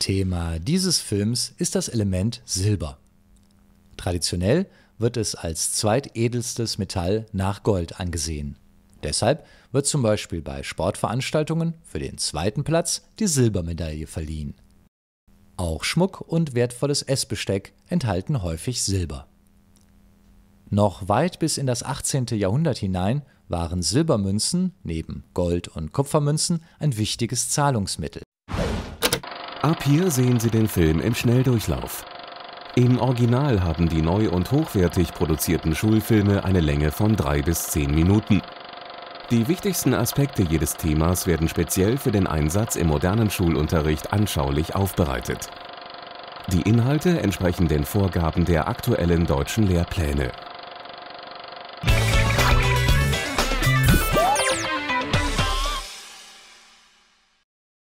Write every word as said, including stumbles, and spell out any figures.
Thema dieses Films ist das Element Silber. Traditionell wird es als zweitedelstes Metall nach Gold angesehen. Deshalb wird zum Beispiel bei Sportveranstaltungen für den zweiten Platz die Silbermedaille verliehen. Auch Schmuck und wertvolles Essbesteck enthalten häufig Silber. Noch weit bis in das achtzehnte Jahrhundert hinein waren Silbermünzen neben Gold- und Kupfermünzen ein wichtiges Zahlungsmittel. Ab hier sehen Sie den Film im Schnelldurchlauf. Im Original haben die neu und hochwertig produzierten Schulfilme eine Länge von drei bis zehn Minuten. Die wichtigsten Aspekte jedes Themas werden speziell für den Einsatz im modernen Schulunterricht anschaulich aufbereitet. Die Inhalte entsprechen den Vorgaben der aktuellen deutschen Lehrpläne.